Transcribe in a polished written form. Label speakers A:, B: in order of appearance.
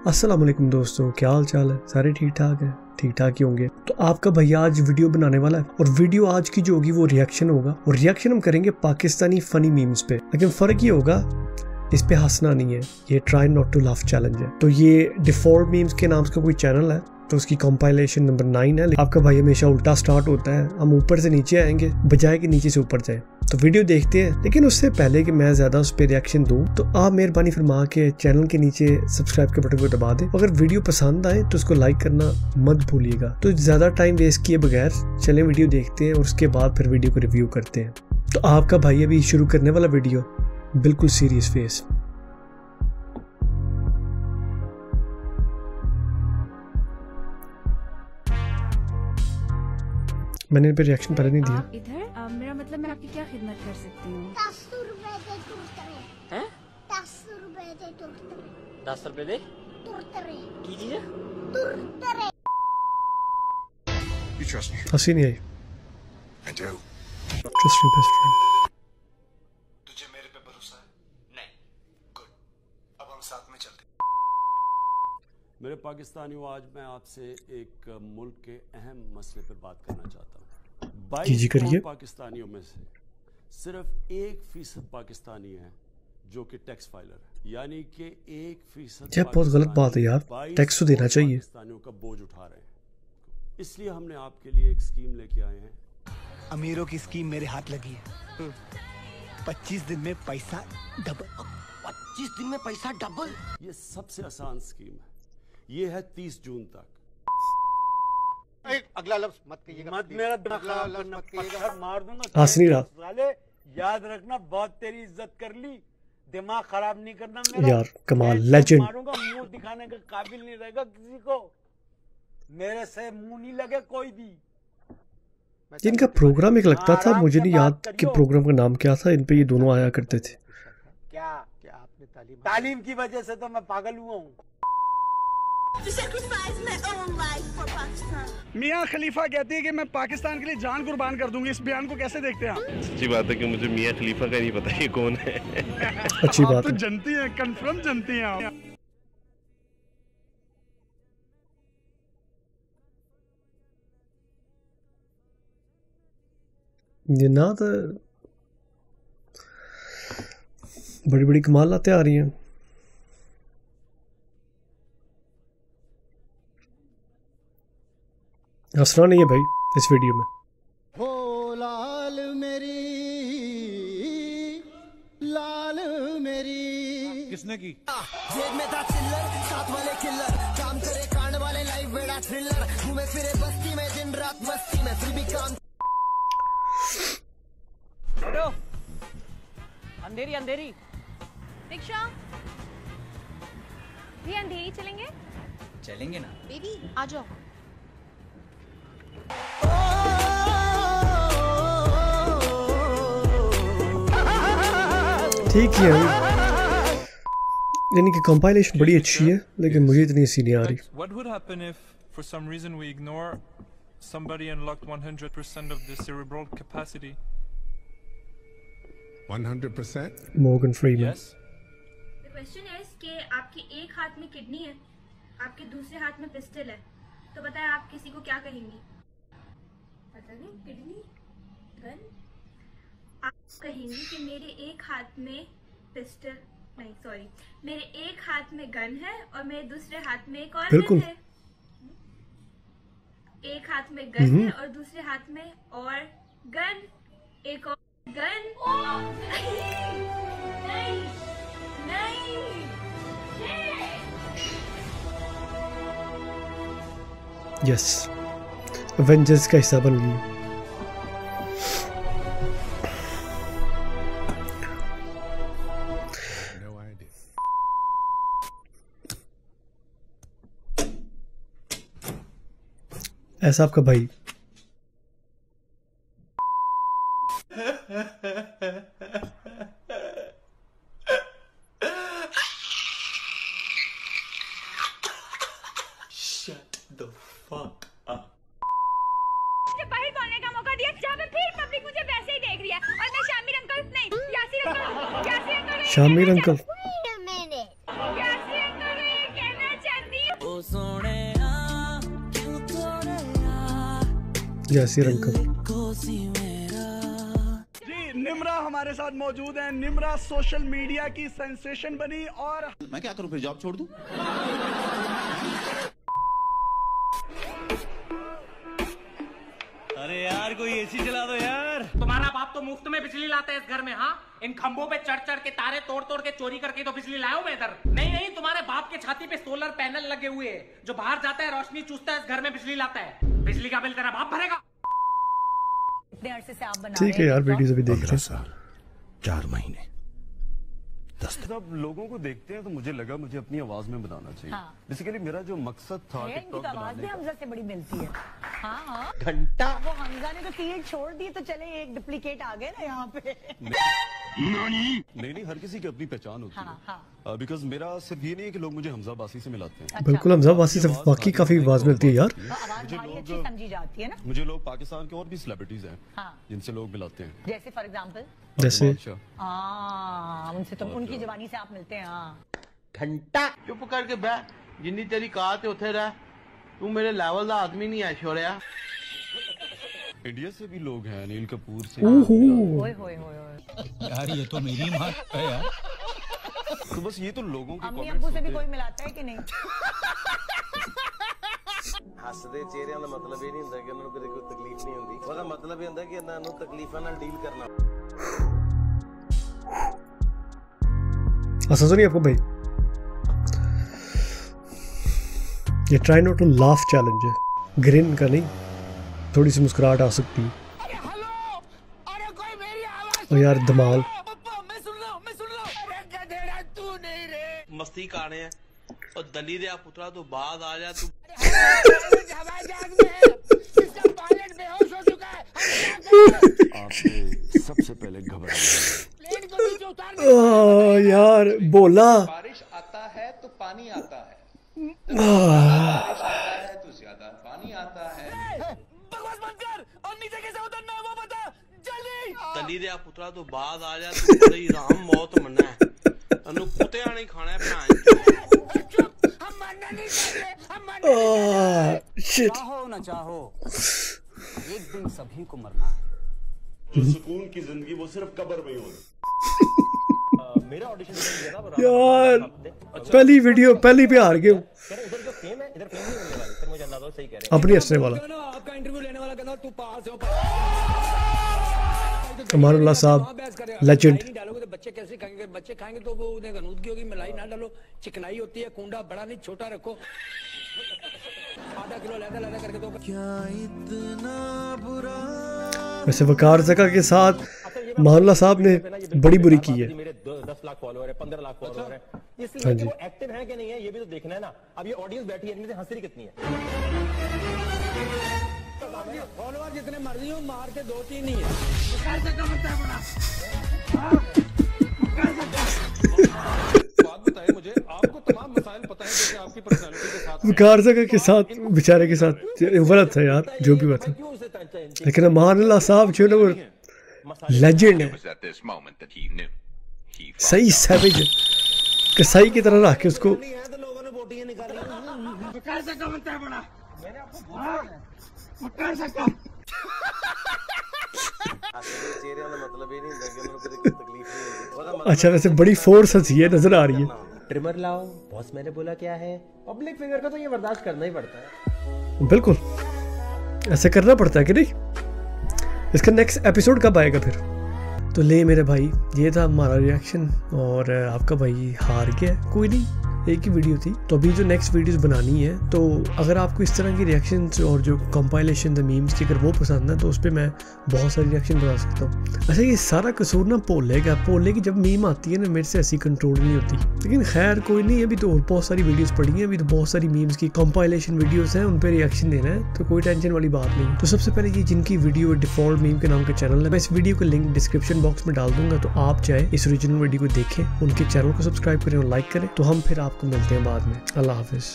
A: अस्सलाम वालेकुम दोस्तों, क्या हाल चाल है? सारे ठीक ठाक है? ठीक ठाक ही होंगे। तो आपका भैया आज वीडियो बनाने वाला है और वीडियो आज की जो होगी वो रिएक्शन होगा और रिएक्शन हम करेंगे पाकिस्तानी फनी मीम्स पे। लेकिन फर्क ये होगा, इस पे हंसना नहीं है, ये try not to laugh challenge है। तो ये डिफॉल्ट मीम्स के नाम का कोई चैनल है, तो उसकी कंपाइलेशन नंबर 9 है। आपका भाई हमेशा उल्टा स्टार्ट होता है, हम ऊपर से नीचे आएंगे बजाय कि नीचे से ऊपर जाए। तो वीडियो देखते हैं, लेकिन उससे पहले कि मैं ज्यादा उस पर रिएक्शन दूं तो आप मेहरबानी फरमा के चैनल के नीचे सब्सक्राइब के बटन को दबा दें। अगर वीडियो पसंद आए तो उसको लाइक करना मत भूलिएगा। तो ज्यादा टाइम वेस्ट किए बगैर चलें वीडियो देखते हैं और उसके बाद फिर वीडियो को रिव्यू करते हैं। तो आपका भाई अभी शुरू करने वाला वीडियो बिल्कुल सीरियस फेस। मैंने पे रिएक्शन पहले नहीं दिया।
B: इधर मेरा मतलब मैं आपकी क्या खिदमत कर सकती हूँ?
C: 10 रुपए दे तुरतरे।
B: हैं?
C: 10 रुपए दे तुरतरे।
B: 10 रुपए दे
C: तुरतरे।
B: की चीज़?
C: तुरतरे।
D: You trust me?
A: हंसी नहीं आई।
D: I do.
A: Trusting best friend।
D: तुझे मेरे पे भरोसा है?
B: नहीं।
D: गुड। अब हम साथ में चलते हैं।
E: मेरे पाकिस्तानियों, आज मैं आपसे एक मुल्क के अहम मसले पर बात करना चाहता हूँ। 22 करोड़ पाकिस्तानियों में से सिर्फ 1% पाकिस्तानी हैं जो कि टैक्स फाइलर है, यानी कि 1%
A: यह बहुत गलत बात है यार, टैक्स तो देना चाहिए।
E: पाकिस्तानियों का बोझ उठा रहे हैं। इसलिए हमने आपके लिए एक स्कीम लेके आए हैं।
F: अमीरों की स्कीम मेरे हाथ लगी है। 25 दिन में पैसा डबल।
G: 25 दिन में पैसा डबल?
E: ये सबसे आसान स्कीम है। ये है 30 जून तक।
G: अगला लफ्ज मत कहिएगा,
H: मत मेरा दिमाग खराब करना, पत्थर मार दूंगा।
A: हंस नहीं रहा।
H: साले याद रखना, बहुत तेरी इज्जत कर ली, दिमाग खराब नहीं करना मेरा।
A: यार कमाल, लेजेंड।
H: मारूंगा, मुंह दिखाने के काबिल नहीं रहेगा किसी को, मेरे से मुंह नहीं लगे कोई भी।
A: इनका प्रोग्राम एक लगता था, मुझे नहीं याद कि प्रोग्राम का नाम क्या था। इन पे ये दोनों आया करते थे।
H: क्या आपने तालीम की वजह से तो मैं पागल हुआ हूँ।
F: मियाँ खलीफा कहती है कि मैं पाकिस्तान के लिए जान कुर्बान कर दूंगी। इस बयान को कैसे देखते हैं आप?
I: अच्छी बात है कि मुझे मियाँ खलीफा का नहीं पता ये कौन है।
A: अच्छी बात
F: तो
A: है।
F: जनती हैं, कंफर्म जनती हैं आप।
A: ये ना तो बड़ी बड़ी कमाल लाते आ रही हैं। हंसना नहीं है भाई इस वीडियो में।
F: हो लाल मेरी, लाल मेरी।
D: किसने की?
F: जेब में था चिल्लर, साथ वाले किल्लर, काम करे कांड वाले, लाइफ बेड़ा थ्रिलर, घूमे फिरे बस्ती में दिन रात मस्ती में, फिर भी काम।
B: अंधेरी अंधेरी रिक्शा भी अंधेरी चलेंगे ना बेबी, आ जाओ।
A: ठीक है, यानी कि कंपाइलेशन बड़ी अच्छी है, लेकिन मुझे इतनी सी नहीं आ रही।
J: What would happen if for some reason we ignore somebody unlocked 100% of their cerebral capacity?
D: 100%?
A: Morgan Freeman.
J: Yes.
K: The question is कि आपके एक हाथ में किडनी है, आपके दूसरे हाथ में पिस्टल है, तो बताएं आप किसी को क्या कहेंगी? पता नहीं, किडनी, गन। आप कहेंगी कि मेरे एक हाथ में पिस्टल नहीं, सॉरी, मेरे एक हाथ में गन है और मेरे दूसरे हाथ में एक और गन है। एक हाथ में गन है और दूसरे हाथ में और गन, एक और गन। नहीं, नहीं,
A: यस, एवेंजर्स का हिस्सा बन गई।
D: No idea.
A: ऐसा आपका भाई।
K: बाहर बोलने का मौका दिया जहाँ पे फिर पब्लिक मुझे वैसे ही देख रही है और मैं शामिर अंकल नहीं, Yasir uncle
A: Shamir uncle
C: Wait a minute.
K: Yasir uncle को ये कहना चाहती
A: जैसी अंकल
L: निम्रा हमारे साथ मौजूद है। निम्रा सोशल मीडिया की सेंसेशन बनी और
M: मैं क्या करूं फिर, जॉब छोड़ दूं?
N: अरे यार कोई एसी चला दो यार।
O: तुम्हारा बाप तो मुफ्त में बिजली लाता है इस घर में। हाँ, इन खंभों पे चढ़ चढ़ के तारे तोड़ तोड़ के चोरी करके तो बिजली लाया हूं मैं इधर। नहीं नहीं, तुम्हारे बाप के छाती पे सोलर पैनल लगे हुए हैं, जो बाहर जाता है रोशनी चूसता है, इस घर में बिजली लाता है। बिजली का बिल तेरा बाप भरेगा।
P: इतने अरसे से आप बना
A: ठीक है यार, वीडियोस अभी देख रहे हैं।
E: 4 महीने 10 जब लोगों को देखते हैं तो मुझे लगा मुझे अपनी आवाज में बनाना चाहिए। बेसिकली मेरा जो मकसद था टिकटॉक
P: आवाज भी हमजा से बड़ी मिलती है। हाँ
M: घंटा
P: वो हमजा ने तो 3 छोड़ दी तो चले एक डुप्लीकेट आ गए ना यहाँ पे।
E: नहीं, हर किसी की अपनी पहचान होती है। बिकॉज मेरा सिर्फ ये नहीं है कि लोग मुझे हमजा बासी से मिलाते हैं।
A: बिल्कुल, हमजा बासी से वाकई काफी आवाज मिलती है यार।
P: अच्छी समझी जाती है ना।
E: मुझे लोग पाकिस्तान के और भी सेलिब्रिटीज हैं जिनसे लोग मिलाते हैं।
P: जैसे फॉर एग्जांपल
A: जैसे
P: उनसे तो उनकी जवानी से आप मिलते हैं।
M: घंटा
Q: चुप करके बैठ, जिन्नी तेरी कात है उथे रह। तू मेरे लेवल का आदमी नहीं है छोड़िया।
E: इंडिया से भी लोग हैं, अनिल कपूर से।
N: यार ये तो मेरी माँ है यार।
E: तो बस ये तो लोगों के
P: अम्मी अब्बू से भी कोई मिलाता है कि नहीं?
Q: हसदे चेहरिਆਂ ਦਾ मतलब ਇਹ ਨਹੀਂ ਹੁੰਦਾ ਕਿ ਉਹਨਾਂ ਨੂੰ ਕਦੇ ਕੋਈ ਤਕਲੀਫ ਨਹੀਂ ਹੁੰਦੀ। ਉਹਦਾ मतलब ਇਹ ਹੁੰਦਾ ਕਿ ਇਹਨਾਂ ਨੂੰ ਤਕਲੀਫਾਂ ਨਾਲ ਡੀਲ करना।
A: ऐसा तो नहीं आपको भाई? ये try not to laugh challenge है, ग्रिन का नहीं, थोड़ी सी मुस्कुराहट आ सकती है। और यार धमाल
Q: मस्ती कर रहे हैं और दली दे पुत्रा तो बाद आ जा तू।
E: आपने सबसे पहले घबरा
A: यार बोला
R: बारिश आता है तो पानी आता है, बारिश आता है तो ज्यादा पानी आता है।
L: बकवास बंद कर और नीचे कैसे उतरना है वो बता जल्दी।
Q: दली दे पुत्रा तो बाद आ जा तू, बड़ी राम मौत मरना है। अनु कुत्ते आने खाना है भैन।
L: हम मरना नहीं चाहते, हम मरना नहीं चाहते।
H: चाहो ना चाहो एक दिन सभी को मरना है।
E: जो सुकून की जिंदगी वो सिर्फ कब्र में ही होगी।
M: मेरा ऑडिशन
A: यार पहली वीडियो पहली पे हार गए।
M: इधर जो फेम है, इधर फेम नहीं मिलने वाली। फिर मुझे अंदाजा हो, सही कह रहे हैं।
A: अपनी हंसने वाला
L: आपका इंटरव्यू लेने वाला कहना तू पास हो।
A: अमानुल्लाह साहब लेजेंड।
L: डालोगे तो बच्चे कैसे खाएंगे? बच्चे खाएंगे तो वो उन्हें गनूदगी होगी। मलाई ना डालो, चिकनाई होती है। कुंडा बड़ा नहीं छोटा रखो। आधा किलो लैदा करके दो। क्या इतना बुरा।
A: वैसे वकार ज़का के साथ अमानुल्लाह साहब ने बड़ी बुरी की है।
M: मेरे 10 लाख फॉलोअर है, 15 लाख फॉलोअर है,
A: हाँ
M: इसलिए
A: जी।
M: वो एक्टिव है कि नहीं है ये भी तो देखना है ना। अब ये ऑडियंस बैठी है, इनमें से हंसरी कितनी है?
L: फॉलोअर जितने मर्जी हो, मार के 2-3 नहीं है।
E: बात बताइए मुझे, आपको तमाम मसाइल पता है जैसे आपकी पर्सनालिटी के साथ।
A: वकार ज़का के साथ बेचारे के साथ गलत है यार जो भी बात है, लेकिन अमानुल्लाह साहब जो है ना वो लेजेंड है। सही सैवेज है, कसाई की तरह रख के उसको। अच्छा वैसे बड़ी फोर्स हंसी है नजर आ रही है।
M: ट्रिमर लाओ बॉस, मैंने बोला क्या है? पब्लिक फिगर का तो ये बर्दाश्त करना ही पड़ता है।
A: बिल्कुल ऐसे करना पड़ता है कि नहीं। इसका नेक्स्ट एपिसोड कब आएगा फिर? तो ले मेरे भाई, ये था हमारा रिएक्शन और आपका भाई हार गया। कोई नहीं, एक ही वीडियो थी। तो अभी जो नेक्स्ट वीडियोस बनानी है, तो अगर आपको इस तरह की रिएक्शंस और जो कंपाइलेशन द मीम्स की अगर वो पसंद है तो उस पर मैं बहुत सारी रिएक्शन बना सकता हूँ। अच्छा ये सारा कसूर ना पोले का। पोले की जब मीम आती है ना मेरे से ऐसी कंट्रोल नहीं होती, लेकिन खैर कोई नहीं। अभी तो और बहुत सारी वीडियोज़ पड़ी हैं, अभी तो बहुत सारी मीम्स की कंपाइलेशन वीडियोज़ हैं, उन पर रिएक्शन देना है, तो कोई टेंशन वाली बात नहीं। तो सबसे पहले ये जिनकी वीडियो डिफॉल्ट मीम के नाम का चैनल है, मैं इस वीडियो का लिंक डिस्क्रिप्शन बॉक्स में डाल दूंगा, तो आप चाहे इस ओरिजिनल वीडियो को देखें, उनके चैनल को सब्सक्राइब करें और लाइक करें। तो हम फिर आपको मिलते हैं बाद में। अल्लाह हाफिज़।